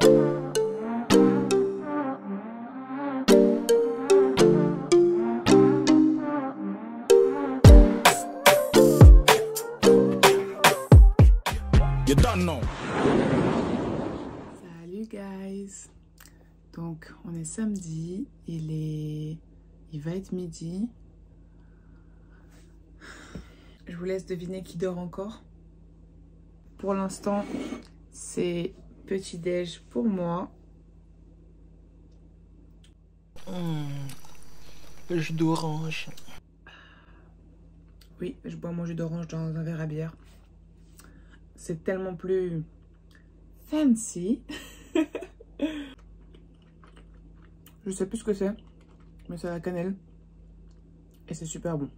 You don't know. Salut guys. Donc on est samedi, il va être midi. Je vous laisse deviner qui dort encore. Pour l'instant, c'est petit déj pour moi. Jus d'orange. Oui, je bois mon jus d'orange dans un verre à bière. C'est tellement plus fancy. Je sais plus ce que c'est, mais c'est la cannelle. Et c'est super bon.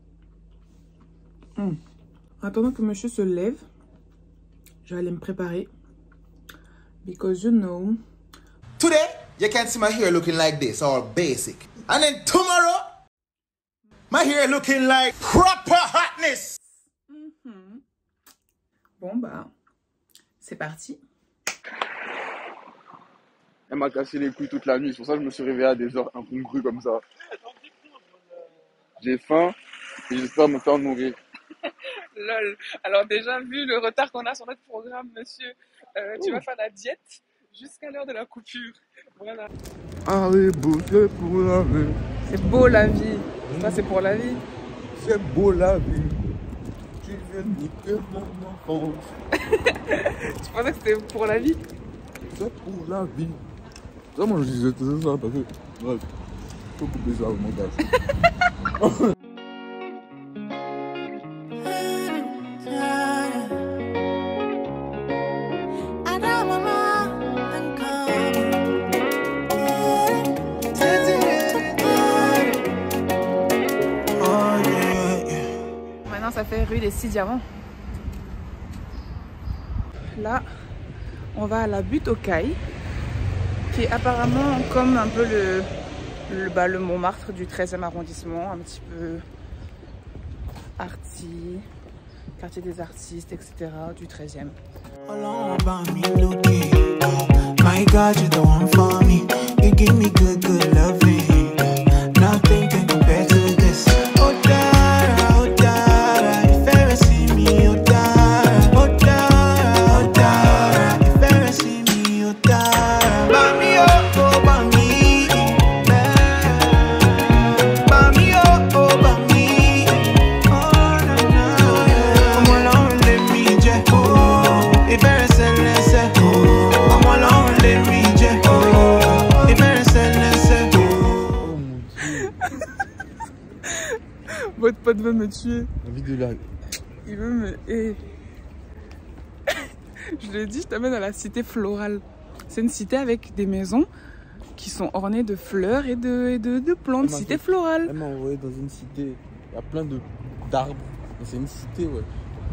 En attendant que monsieur se lève, je vais aller me préparer. Because you know. Today, you can see my hair looking like this, all basic. And then tomorrow, my hair looking like proper hotness. Bon bah, c'est parti. Elle m'a cassé les couilles toute la nuit, c'est pour ça que je me suis réveillé à des heures incongrues comme ça. J'ai faim et j'espère me faire nourrir. Lol. Alors déjà, vu le retard qu'on a sur notre programme, monsieur, tu vas faire la diète jusqu'à l'heure de la coupure. Voilà. Allez, bouger pour la vie. C'est beau la vie. Ça, c'est pour la vie. C'est beau la vie. Tu viens niquer mon enfance. Tu pensais que c'était pour la vie? C'est pour la vie. Ça, moi, je disais tout ça parce que, bref, faut couper ça au montage. Maintenant, ça fait rue des 6 Diamants. Là, on va à la butte aux Cailles, qui est apparemment comme un peu le Montmartre du 13e arrondissement, un petit peu arty, quartier des artistes, etc. du 13e. My God, you're the one for me. You give me good, good loving. Nothing can compare to this. Oh, Dara, oh, Dara. If ever see me, oh, Dara. Oh, Dara, oh, Dara. If ever see me, oh, Dara. Bami, oh, Bami. Bami, oh, Bami. Oh, na, na. Come along, let me jet. Oh, if ever say, let's say. Come along, let me jet. Oh, if ever say, let's say. Votre pote veut me tuer. Envie de la... Il veut me... Je lui ai dit, je t'amène à la cité florale. C'est une cité avec des maisons qui sont ornées de fleurs et de plantes. Cité florale. Elle m'a envoyé dans une cité. Il y a plein d'arbres. C'est une cité, ouais.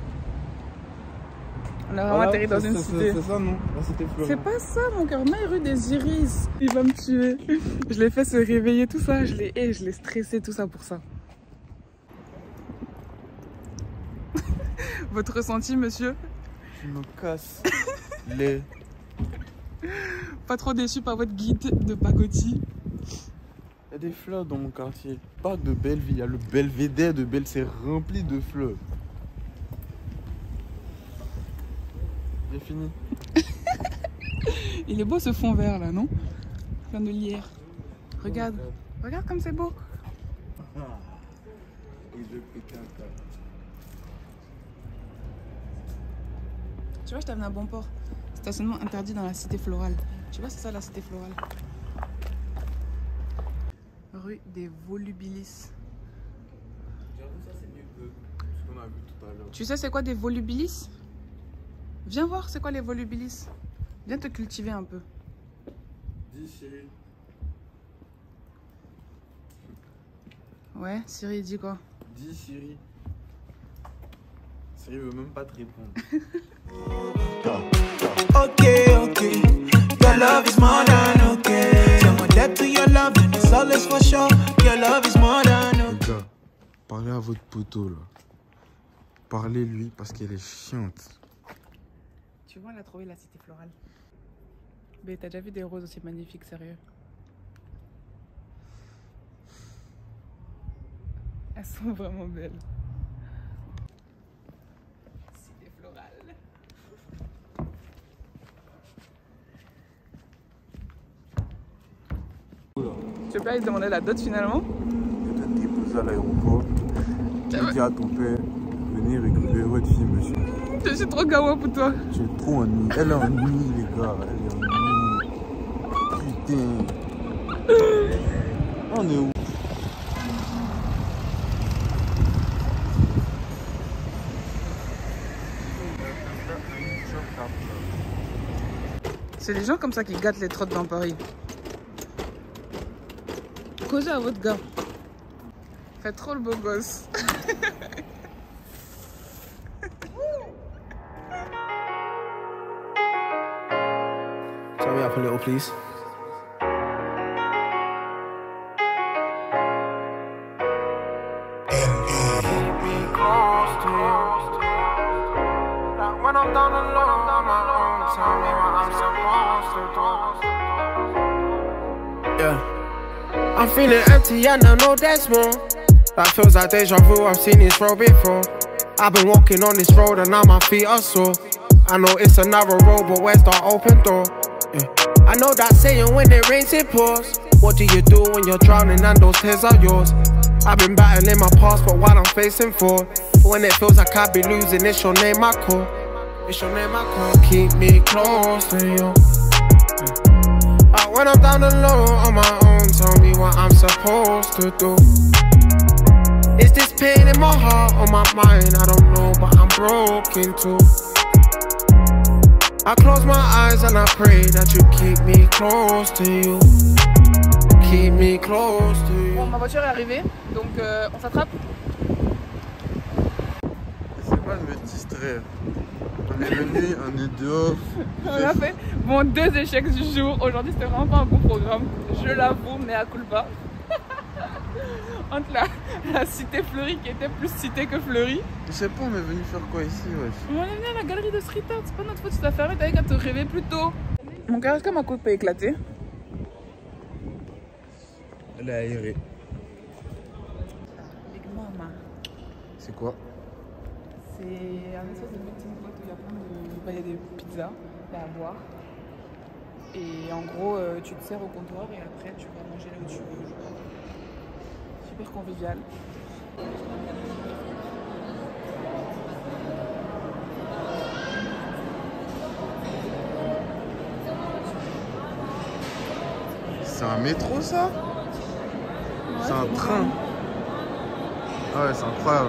On a vraiment atterri dans une cité. C'est ça, non? La cité florale. C'est pas ça, mon cœur. On a rue des Iris. Il va me tuer. Je l'ai fait se réveiller, tout ça. Je l'ai stressé, tout ça pour ça. Votre ressenti, monsieur? Je me casse les... Pas trop déçu par votre guide de pacotille? Il y a des fleurs dans mon quartier. Pas de Belleville, il y a le belvédère de Belle, c'est rempli de fleurs. J'ai fini. Il est beau ce fond vert là, non? Plein de lierre. Regarde, regarde comme c'est beau. Tu vois, je t'amène à bon port. Stationnement interdit dans la cité florale. Tu vois, c'est ça la cité florale. Rue des Volubilis. J'avoue, ça c'est mieux que ce qu'on a vu tout à l'heure. Tu sais c'est quoi des Volubilis? Viens voir c'est quoi les Volubilis. Viens te cultiver un peu. Dis chérie. Ouais, Siri dit quoi? Dis Siri. Siri veut même pas te répondre. Okay, okay. Your love is more than okay. So my debt to your love, and it's all is for sure. Your love is more than okay. Les gars, parlez à votre poteau là. Parlez-lui parce qu'elle est chiante. Tu vois, elle a trouvé la cité florale. Mais t'as déjà vu des roses aussi magnifiques, sérieux? Elles sont vraiment belles. Cité florale. Tu veux pas lui demander la dot finalement? Je t'ai déposé à l'aéroport. J'ai dit à ton père, venez récupérer votre fille, monsieur. Je suis trop gawa pour toi. Tu es trop en nuit. Elle est en nuit, les gars. Elle est en nuit. Putain. On est où? C'est les gens comme ça qui gâtent les trottes dans Paris. Causez à votre gars. Faites trop le beau gosse. Turn me up a little, please. When I'm down alone on my own, tell me what I'm supposed to do. Yeah, I'm feeling empty and I know there's more. That feels like deja vu, I've seen this road before. I've been walking on this road and now my feet are sore. I know it's a narrow road, but where's the open door? Yeah. I know that saying when it rains it pours. What do you do when you're drowning and those tears are yours? I've been battling my past, but what I'm facing for. When it feels like I'd be losing, it's your name I call. It's your name I call. Keep me close to you. When I'm down alone on my own, tell me what I'm supposed to do. Is this pain in my heart or my mind? I don't know, but I'm broken too. I close my eyes and I pray that you keep me close to you. Keep me close to you. Bon, ma voiture est arrivée, donc on s'attrape. C'est pas de me distraire. On est venu, on est dehors. On a fait bon 2 échecs du jour. Aujourd'hui c'était vraiment pas un bon programme, je l'avoue, mais à culpa. Entre la cité fleurie qui était plus cité que fleurie. Je sais pas, on est venu faire quoi ici, wesh? On est venu à la galerie de street art, c'est pas notre faute si t'as fermé, t'avais qu'à te réveiller plus tôt. Mon cœur, est-ce que ma coupe peut éclater? Elle est aérée. Big Mama. C'est quoi? C'est un espèce de petit boîte où il y a plein de... il y a des pizzas et à boire. Et en gros, tu te sers au comptoir et après tu vas manger là où tu veux. Super convivial. C'est un métro, ça? Ouais, c'est un train. Ah ouais, c'est incroyable.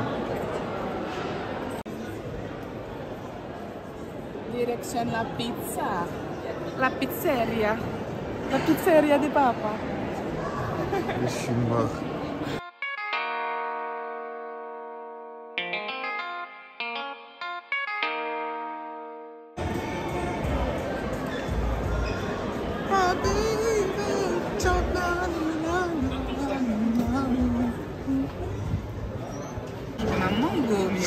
Direction la pizza. La pizzeria. La pizzeria de papa. Je suis mort. Mango mule.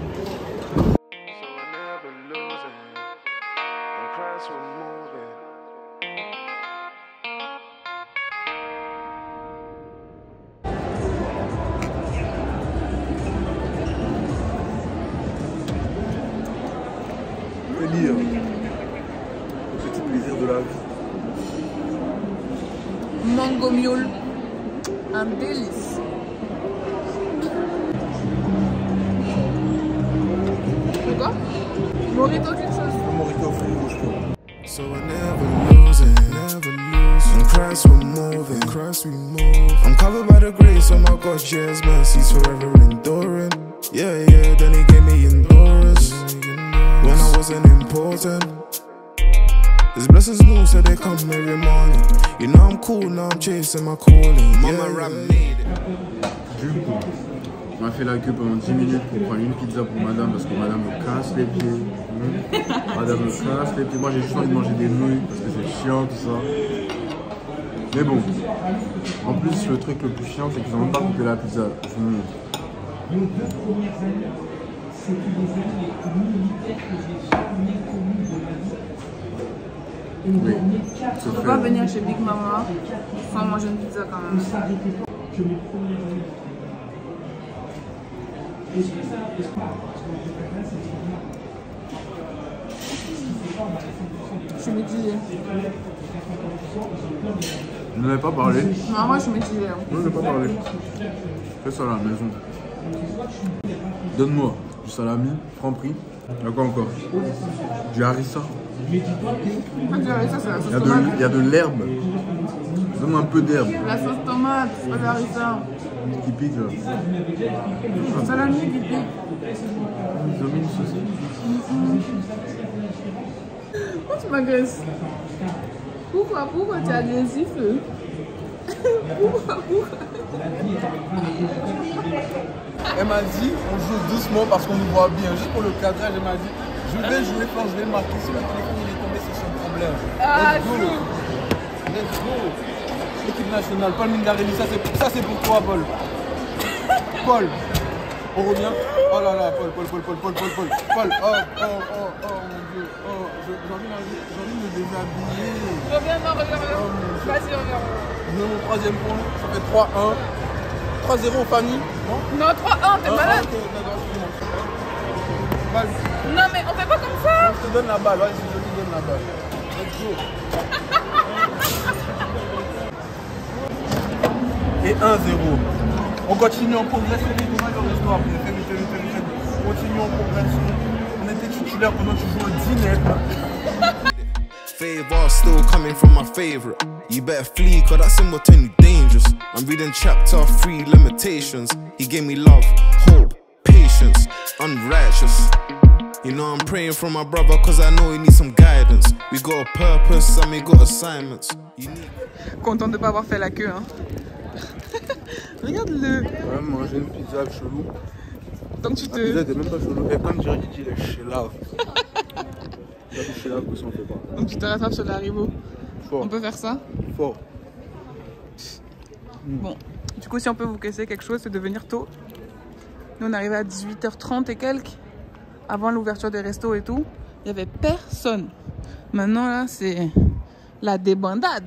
Délire. Le petit plaisir de la vie. Mango mule. Un délice. C'est quoi? Morito quelque chose. Un morito frigo, je crois. So we're never losing, never losing. In Christ we're moving, Christ we move. I'm covered by the grace of my God, yes, mercies forever enduring. Yeah, yeah, then he gave me endurance when I wasn't important. His blessings new, so they come every morning. You know I'm cool, now I'm chasing my calling. Mama rap made it. Du coup, on a fait la queue pendant 10 minutes pour prendre une pizza pour madame parce que madame me casse les pieds. Madame me casse les pieds. Moi j'ai juste envie de manger des nouilles parce que c'est chiant tout ça. Mais bon, en plus le truc le plus chiant c'est qu'ils n'ont même pas coupé la pizza. Je vous montre. Oui. On peut pas venir chez Big Mama sans manger une pizza quand même. Je suis mitigée. Je n'en ai pas parlé. Non, moi je suis mitigée. Hein. Non, je n'ai pas parlé. Fais ça à la maison. Donne-moi du salami, franc prix. Il y a quoi encore? Du harissa. Ah, du harissa, c'est la sauce tomate. Il y a de l'herbe. Donne un peu d'herbe. La sauce tomate, pas de harissa. Qui pique là. Salami qui pique. Ils ont mis une sauce. Pourquoi tu m'agresses? Pourquoi tu es agressif? Pourquoi? Elle m'a dit, on joue doucement parce qu'on nous voit bien. Juste pour le cadrage, elle m'a dit, je vais jouer quand je vais marquer. Si le téléphone il est tombé, c'est son problème. Ah, Let's go. Let's go. Équipe nationale, Paul Mingarelli, ça c'est pour toi, Paul. Paul. On revient. Oh là là, Paul. Paul, oh, mon Dieu. Oh, j'ai envie de me déshabiller. Reviens, non, reviens. Vas-y, reviens. Je mets mon troisième point, ça fait 3-1. 3-0 famille, non? Non, 3-1, t'es malade. Okay, vas-y. Non, mais on fait pas comme ça. Je te donne la balle, vas-y, je te donne la balle. Let's go. Et 1-0. On continue en progression. On continue en progression. On était titulaire pendant que tu joues au dîner. Favor still coming from my favorite. You better flee, cause that symbol turn you dangerous. I'm reading chapter 3 limitations. He gave me love, hope, patience, unrighteous. You know I'm praying for my brother cause I know he needs some guidance. We got a purpose and we got assignments. Content de pas avoir fait la queue, hein. Regarde-le. Ouais, manger une pizza chelou. Donc tu te... La pizza était même pas chelou. Et comme dirait Kiki, il est chelave. Il est chelave que ça on fait pas. Donc tu te rattrapes sur l'Haribo. Fort. On peut faire ça? Fort. Bon, du coup si on peut vous casser quelque chose, c'est de venir tôt. Nous on est arrivé à 18h30 et quelques. Avant l'ouverture des restos et tout, il n'y avait personne. Maintenant là, c'est la débandade.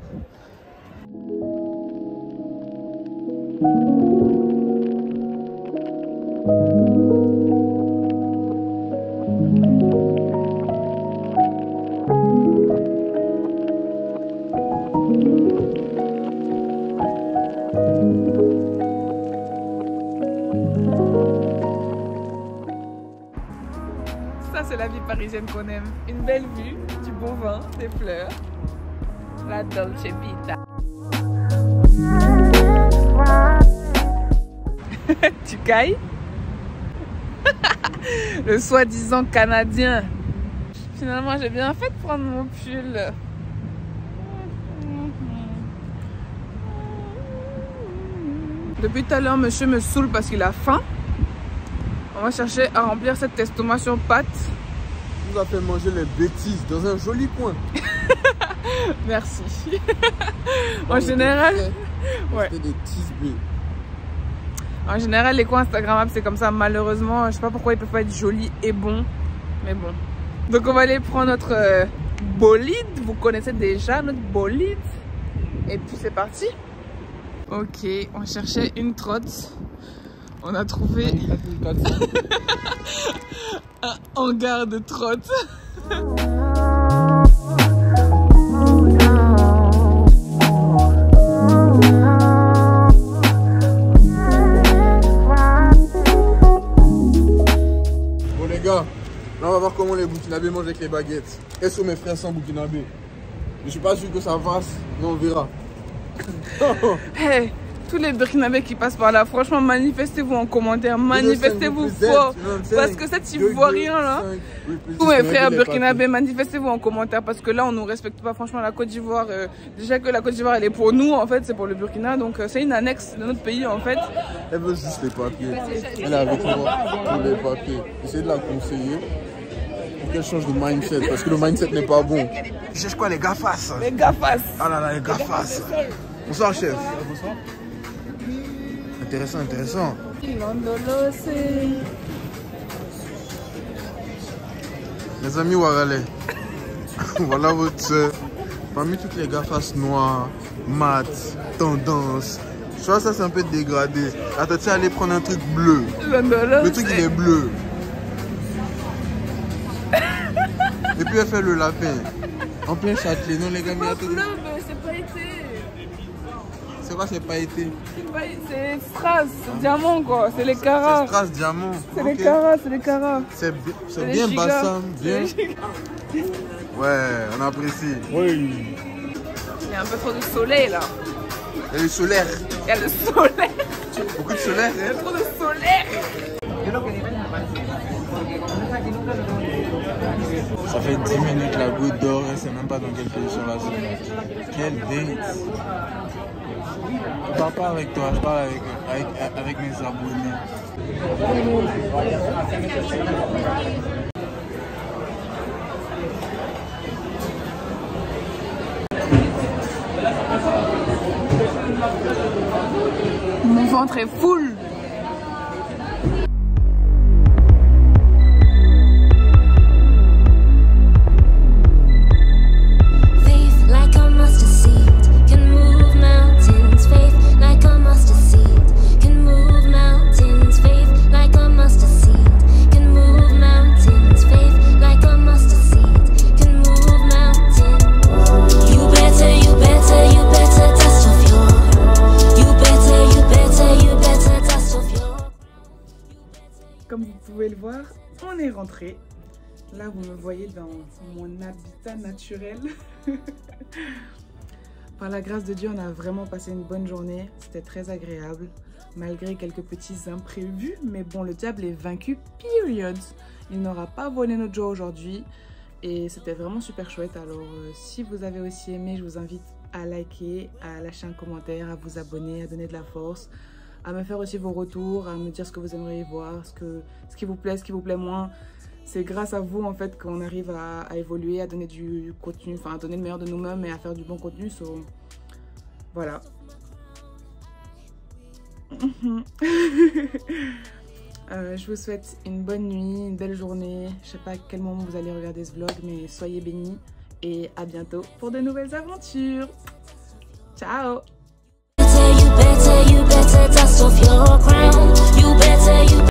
Ça, c'est la vie parisienne qu'on aime. Une belle vue, du bon vin, des fleurs. La Dolce Vita. Tu cailles? Le soi-disant Canadien. Finalement, j'ai bien fait de prendre mon pull. Depuis tout à l'heure, monsieur me saoule parce qu'il a faim. On va chercher à remplir cette estomation pâte. Il nous a fait manger les bêtises dans un joli coin. Merci. En général, ouais. C'était des tisbés. En général, les coins Instagrammables, c'est comme ça. Malheureusement, je sais pas pourquoi ils peuvent pas être jolis et bons. Mais bon. Donc, on va aller prendre notre bolide. Vous connaissez déjà notre bolide. Et puis, c'est parti. Ok, on cherchait une trotte. On a trouvé un hangar de trotte. Bon les gars, là on va voir comment les Burkinabés mangent avec les baguettes. Est-ce que mes frères sont Burkinabés? Je suis pas sûr que ça passe, mais on verra. Hey, tous les Burkinabés qui passent par là, franchement, manifestez-vous en commentaire, manifestez-vous fort. Parce que cet Ivoirien là, tous mes frères Burkinabés, manifestez-vous en commentaire parce que là on nous respecte pas. Franchement, la Côte d'Ivoire, déjà que la Côte d'Ivoire elle est pour nous en fait, c'est pour le Burkina, donc c'est une annexe de notre pays en fait. Elle veut juste les papiers. Elle est avec moi pour les papiers. Essayez de la conseiller pour qu'elle change de mindset parce que le mindset n'est pas bon. Tu cherches quoi, les gafas? Les gafas. Ah là là, les gafas. Bonsoir chef. Bonsoir. Intéressant, intéressant. Les amis Ouaralais. Voilà votre soeur. Parmi toutes les gars face noire, mat, tendance. Tu vois, ça c'est un peu dégradé. Attends, tu sais, aller prendre un truc bleu. Le truc il est bleu. Et puis elle fait le lapin. En plein Châtelet. Non les gars, mais attends. Non, mais c'est pas été. C'est quoi, c'est pas été? C'est strass, diamant quoi. C'est les carats. C'est strass, diamant. C'est les carats, c'est les carats. C'est bien Bassam, bien. Ouais, on apprécie. Oui. Il y a un peu trop de soleil là. Il y a le solaire. Il y a le soleil. Beaucoup de solaire. Il y a trop de soleil. Ça fait 10 minutes la goutte d'or, elle sait même pas dans quelle position la semaine. Quelle date! Je parle pas avec toi, je parle avec mes abonnés. Mon ventre est full. Comme vous pouvez le voir, on est rentré. Là, vous me voyez dans mon habitat naturel. Par la grâce de Dieu, on a vraiment passé une bonne journée. C'était très agréable, malgré quelques petits imprévus. Mais bon, le diable est vaincu, period. Il n'aura pas volé notre joie aujourd'hui. Et c'était vraiment super chouette. Alors, si vous avez aussi aimé, je vous invite à liker, à lâcher un commentaire, à vous abonner, à donner de la force, à me faire aussi vos retours, à me dire ce que vous aimeriez voir, ce qui vous plaît moins. C'est grâce à vous en fait qu'on arrive à évoluer, à donner du contenu, enfin à donner le meilleur de nous-mêmes et à faire du bon contenu. So, voilà. Je vous souhaite une bonne nuit, une belle journée. Je sais pas à quel moment vous allez regarder ce vlog, mais soyez bénis et à bientôt pour de nouvelles aventures. Ciao! You better dust off your crown. You better